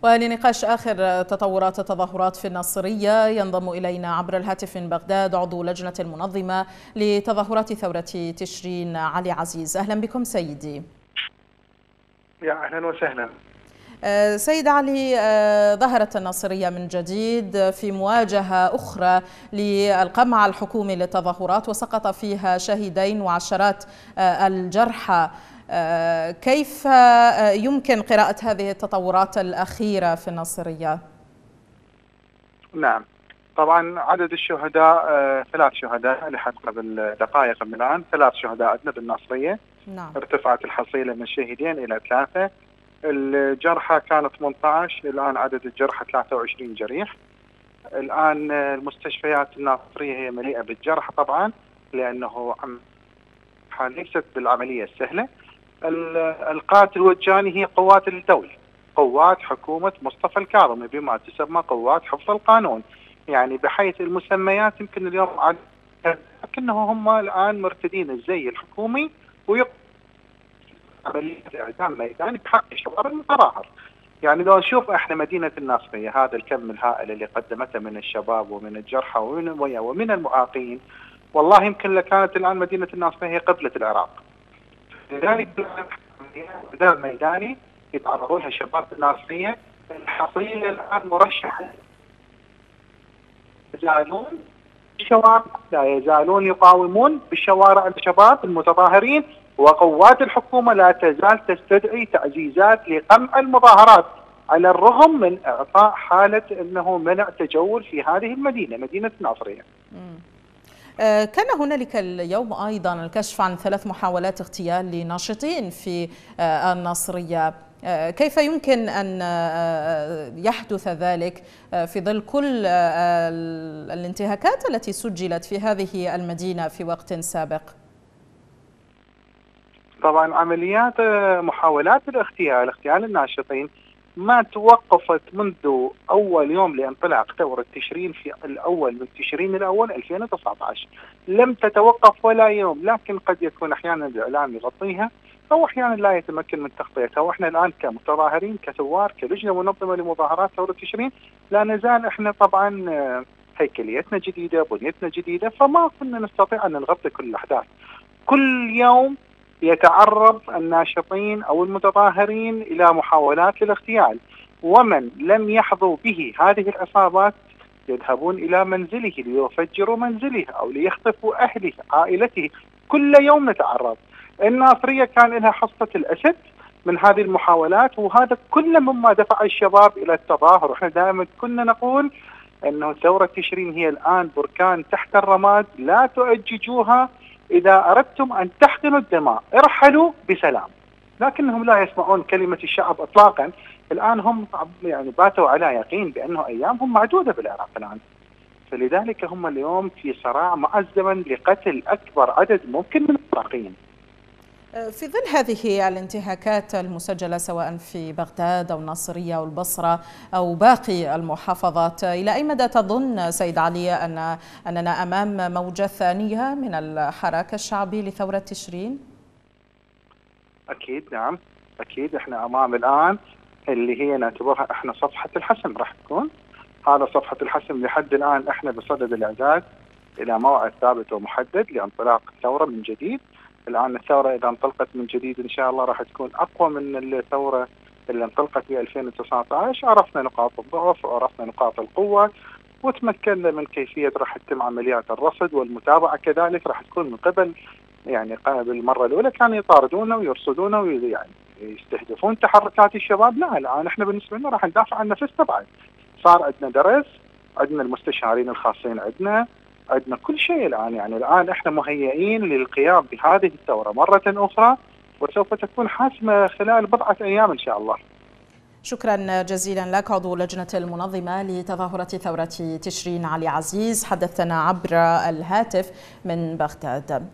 ولنقاش آخر تطورات التظاهرات في الناصرية ينضم إلينا عبر الهاتف من بغداد عضو لجنة المنظمة لتظاهرات ثورة تشرين علي عزيز. أهلا بكم سيدي. يا أهلا وسهلا. سيد علي، ظهرت الناصرية من جديد في مواجهة أخرى للقمع الحكومي للتظاهرات وسقط فيها شهيدين وعشرات الجرحى. كيف يمكن قراءة هذه التطورات الأخيرة في الناصرية؟ نعم، طبعا عدد الشهداء 3 شهداء لحد قبل دقائق من الآن، 3 شهداء عندنا بالناصرية. نعم. ارتفعت الحصيلة من شهيدين إلى 3. الجرحى كانوا 18، الآن عدد الجرحى 23 جريح. الآن المستشفيات الناصرية هي مليئة بالجرحى طبعا، لأنه ليست بالعملية السهلة. القاتل والجاني هي قوات الدولة، قوات حكومة مصطفى الكاظمي بما تسمى قوات حفظ القانون، يعني بحيث المسميات يمكن اليوم لكنه هم الآن مرتدين الزي الحكومي عملية إعدام ميداني بحق الشباب المتظاهر. يعني لو نشوف احنا مدينة الناصرية هذا الكم الهائل اللي قدمته من الشباب ومن الجرحى ومن المعاقين، والله يمكن لكانت الآن مدينة الناصرية هي قبلة العراق. لذلك إعدام ميداني يتعرضوا لها شباب الناصرية. الحصيلة الآن مرشحة، يزالون الشوارع، لا يزالون يقاومون بالشوارع الشباب المتظاهرين، وقوات الحكومة لا تزال تستدعي تعزيزات لقمع المظاهرات على الرغم من إعطاء حالة أنه منع تجول في هذه المدينة، مدينة الناصرية. كان هنالك اليوم أيضا الكشف عن 3 محاولات اغتيال لناشطين في الناصرية. كيف يمكن أن يحدث ذلك في ظل كل الانتهاكات التي سجلت في هذه المدينة في وقت سابق؟ طبعا عمليات محاولات اغتيال الناشطين ما توقفت منذ أول يوم لانطلاق ثورة تشرين في الأول من تشرين الأول 2019، لم تتوقف ولا يوم. لكن قد يكون أحيانا الإعلام يغطيها أو أحيانا لا يتمكن من تغطيتها. وإحنا الآن كمتظاهرين كثوار كلجنة منظمة لمظاهرات ثورة تشرين لا نزال إحنا طبعا هيكليتنا جديدة، بنيتنا جديدة، فما كنا نستطيع أن نغطي كل الأحداث. كل يوم يتعرض الناشطين أو المتظاهرين إلى محاولات للاغتيال، ومن لم يحظوا به هذه العصابات يذهبون إلى منزله ليفجروا منزله أو ليخطفوا أهله عائلته. كل يوم نتعرض. الناصرية كان لها حصة الأسد من هذه المحاولات، وهذا كله مما دفع الشباب إلى التظاهر. وإحنا دائما كنا نقول أنه ثورة تشرين هي الآن بركان تحت الرماد، لا تؤججوها، إذا أردتم أن تحقنوا الدماء ارحلوا بسلام. لكنهم لا يسمعون كلمة الشعب إطلاقا. الآن هم يعني باتوا على يقين بأنه أيامهم معدودة بالعراق الآن، فلذلك هم اليوم في صراع مع الزمن لقتل أكبر عدد ممكن من العراقيين. في ظل هذه الانتهاكات المسجلة سواء في بغداد أو الناصرية أو البصرة أو باقي المحافظات، إلى أي مدى تظن سيد علي أننا أمام موجة ثانية من الحراك الشعبي لثورة تشرين؟ أكيد نعم، أكيد إحنا أمام الآن اللي هي نعتبرها إحنا صفحة الحسم راح تكون. هذا صفحة الحسم لحد الآن إحنا بصدد الإعداد إلى موعد ثابت ومحدد لانطلاق الثورة من جديد. الآن الثورة إذا انطلقت من جديد إن شاء الله راح تكون أقوى من الثورة اللي انطلقت في 2019. عرفنا نقاط الضعف وعرفنا نقاط القوة وتمكنا من كيفية راح تتم عمليات الرصد والمتابعة. كذلك راح تكون من قبل يعني بالمرة الأولى كانوا يطاردونا ويرصدونا ويعني يستهدفون تحركات الشباب. لا، الآن احنا بالنسبة لنا راح ندافع عن نفسنا بعد. صار عندنا درس، عندنا المستشارين الخاصين، عندنا كل شيء الآن. يعني الآن احنا مهيئين للقيام بهذه الثورة مرة أخرى، وسوف تكون حاسمة خلال 4 أيام إن شاء الله. شكرا جزيلا لك عضو لجنة المنظمة لتظاهرة ثورة تشرين علي عزيز، حدثنا عبر الهاتف من بغداد.